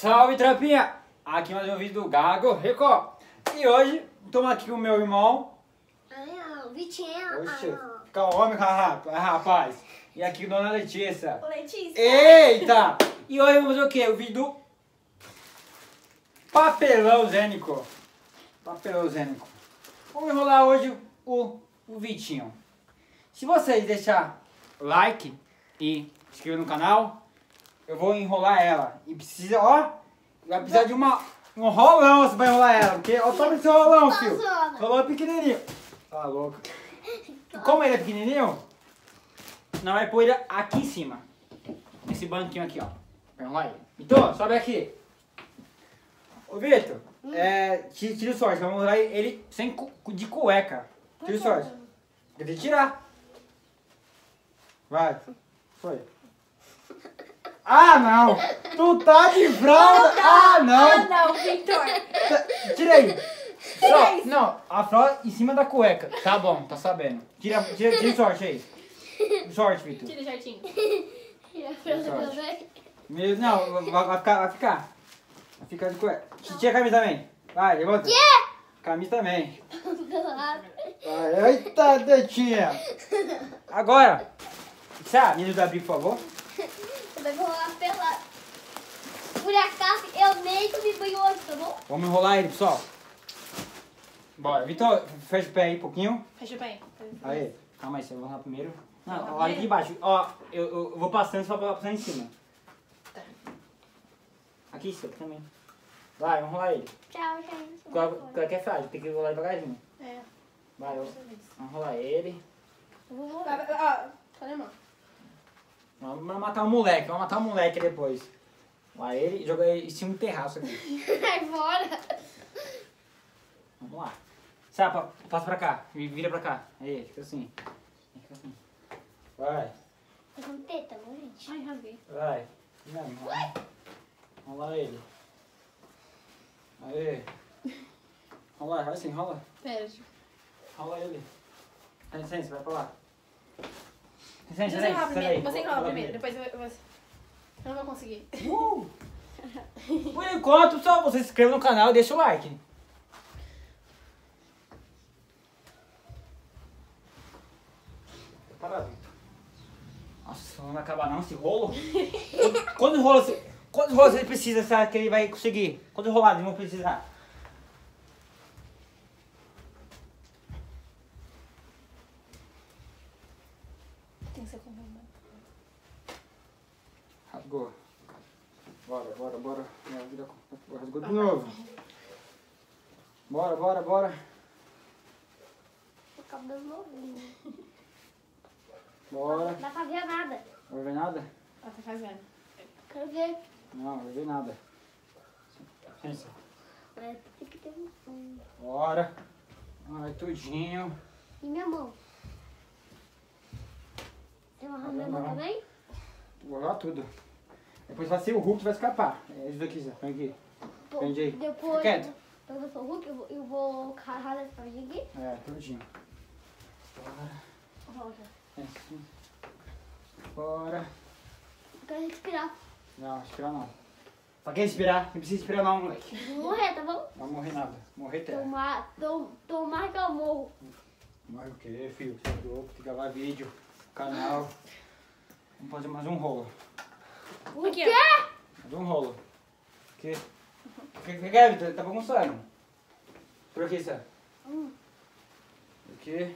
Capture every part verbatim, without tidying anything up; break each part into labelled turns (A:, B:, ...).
A: Salve, tropinha! Aqui mais um vídeo do Gago Record. E hoje, estamos aqui com o meu irmão.
B: Ah, não, Vitinho.
A: Oxe,
B: Ah, não.
A: fica homem, rapaz. E aqui Dona Letícia.
C: Ô, Letícia.
A: Eita! E hoje vamos fazer o quê? O vídeo do papelão zênico. Papelão zênico. Vamos enrolar hoje o, o Vitinho. Se vocês deixar like e se inscrever no canal, eu vou enrolar ela. E precisa, ó, vai precisar de uma, um rolão você vai enrolar ela. Porque, ó, toma esse rolão,
B: Tá
A: filho.
B: zoando.
A: Rolão pequenininho. Tá louco. E como ele é pequenininho, nós vai pôr ele aqui em cima. Nesse banquinho aqui, ó. Vai enrolar ele. Então, sobe aqui. Ô, Vitor,
B: Hum.
A: é, tira, tira o sorte. Vamos enrolar ele sem, cu- de cueca. Tira o sorte. Quer dizer, tirar. Vai. Foi. Ah, não! Tu tá de fralda! Ah,
C: Ah,
A: não!
C: não, Victor.
A: Tá- Tira aí! Só, não, a fralda em cima da cueca. Tá bom, tá sabendo. Tira, tira, tira o sorte aí. O sorte, Vitor.
C: Tira certinho.
B: E a fralda
A: Sorte.
B: também?
A: Meu- Não, vai, vai ficar, vai ficar. Vai ficar de cueca. Tira a camisa também. Vai, levanta. Camisa também. Vai, eita, tetinha. Agora, sabe, menino da Bia, por favor.
B: Eu vou rolar pela... Por acaso, eu nem comi banho hoje, tá bom?
A: Vamos enrolar ele, pessoal. Bora. Vitor, fecha o pé aí um pouquinho.
C: Fecha o pé.
A: Aí, calma aí, você vai enrolar primeiro.
C: Vai
A: Não,
C: enrolar
A: olha aqui
C: primeiro?
A: embaixo. Ó, eu, eu, eu vou passando só pra passar em cima.
C: Tá.
A: Aqui, você também. Vai, vamos enrolar ele.
B: Tchau, gente.
A: Qual, qual que é fácil? Tem que enrolar devagarzinho.
C: É.
A: Vai, eu,
C: Dessa vez.
A: vamos enrolar ele.
B: Eu vou
C: Vai,
B: morrer.
C: vai, Ó, cadê a mão?
A: Vamos matar o moleque, vamos matar o moleque depois. Vai ele e joga ele em cima do terraço aqui.
B: Vai fora.
A: Vamos lá. Sapa, passa pra cá. Vira pra cá. Aí, fica assim. Fica assim. Vai,
B: Eu tô com teta, não, gente?
C: Ai, rasguei.
A: vai. Não, vai. Vamos lá ele. Aí. Vamos lá, vai assim, rola.
C: Pera, deixa
A: Rola ele. Dá licença, vai pra lá. Licença,
C: Você enrola
A: licença,
C: primeiro.
A: peraí.
C: Você enrola
A: Rola
C: primeiro, depois eu, eu, eu não vou conseguir.
A: Uh! Por enquanto, só você se inscreva no canal e deixa o like. Parado. Nossa, não vai acabar não esse rolo. Quantos rolos, você- quantos rolos ele precisa, sabe, que ele vai conseguir? Quantos rolados ele vai precisar?
C: Tem que ser com mão.
A: Rasgou. Bora, bora, bora. Minha vida rasgou de novo. Bora, bora, bora.
B: O cabelo novinho.
A: Bora.
B: Não dá pra ver nada.
A: Não vai ver nada?
C: Ah, tá fazendo.
B: Quero ver.
A: Não, não vai ver nada. Pensa.
B: Mas tem que ter um... um-
A: Bora. Vai tudinho.
B: E minha mão? Tem uma minha mão
A: Não.
B: também?
A: Vou lá tudo. Depois vai ser o Hulk que vai escapar. É isso daqui, Zé. Vem aqui.
B: Pô,
A: Prende aí.
B: Depois,
A: Fica quieto.
B: quando eu for Hulk, eu vou, eu vou carregar essa parte aqui.
A: É, tudinho. Bora.
C: Volta.
A: É assim. Bora.
B: Eu quero respirar.
A: Não, respirar não. Pra que respirar? Não precisa respirar não, moleque.
B: Vou morrer, tá bom?
A: Não vai morrer nada. Morrer terra.
B: Tomar, tom, tomar que eu morro.
A: Morre o quê, filho? Você é louco, tem que gravar vídeo, canal. Vamos fazer mais um rolo.
B: O
C: Aqui,
B: quê?
A: Mais um rolo. O quê? O que que é, Vitor? Tá bagunçando. Por aqui, Zé.
B: Hum.
A: O quê?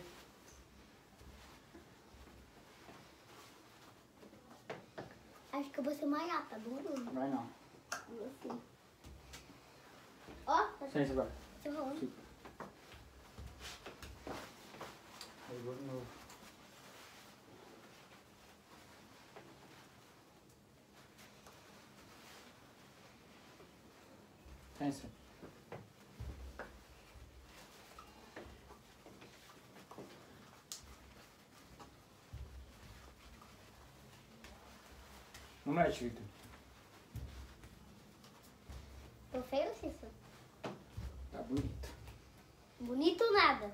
B: Acho que eu vou ser maior, tá bom? Bruno?
A: Vai não.
B: Assim. Ó, tá
A: Licença agora.
B: se rolando.
A: Aí vou de novo. Licença. Não mexe, Victor.
B: Tô feio, Cícero?
A: Tá bonito.
B: Bonito nada.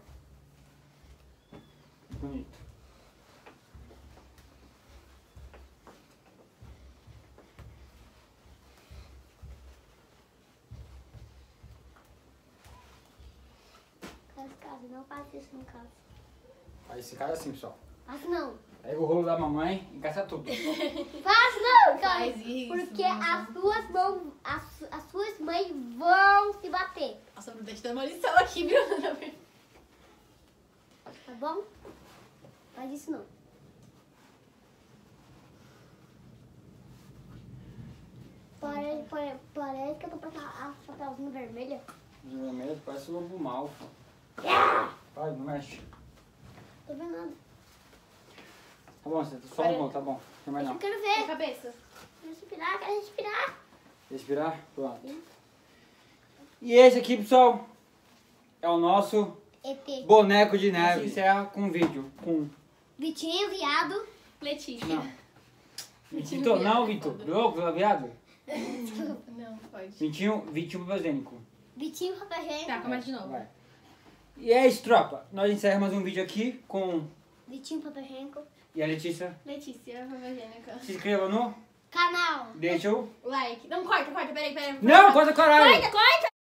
A: Bonito.
B: casa. Não faça isso em casa.
A: Aí esse cara é assim, pessoal.
B: Faça não.
A: Pega o rolo da mamãe e gasta tudo.
B: Faça não, cara.
C: Faz isso,
B: Porque
C: não.
B: as suas mãos, as, su- as suas mães vão se bater.
C: Nossa, Bruno, tá te dando uma lição aqui, viu?
B: Tá bom? Faz isso não. Parece, pare- parece que eu tô passando a chapéuzinho vermelha.
A: Vermelho parece o lobo mal. Vai, não mexe.
B: Tô vendo nada.
A: Tá bom, você só arrumou, tá bom. Não tem mais
B: Eu
A: não.
B: quero
C: A
B: ver.
C: cabeça.
B: Quero respirar, quero respirar.
A: Respirar? Pronto. E esse aqui, pessoal, é o nosso
B: E T.
A: boneco de neve. Encerra com um vídeo. Com...
B: Vitinho, viado.
C: Letícia.
A: Não. Vitor, não, Vitor. Louco, Vila viado?
C: Não, pode.
A: Vitinho, Vitinho babazênico.
B: Vitinho, papel higiênico.
C: Tá, começa de novo.
A: Vai. E é isso, tropa. Nós encerramos mais um vídeo aqui com...
B: Vitinho, papel higiênico.
A: E a Letícia.
C: Letícia, Romagênica.
A: Se inscreva no...
B: Canal.
A: Deixa o...
C: Like. Não, corta, corta, peraí, peraí.
A: Não, corta caralho!
C: Corta, corta!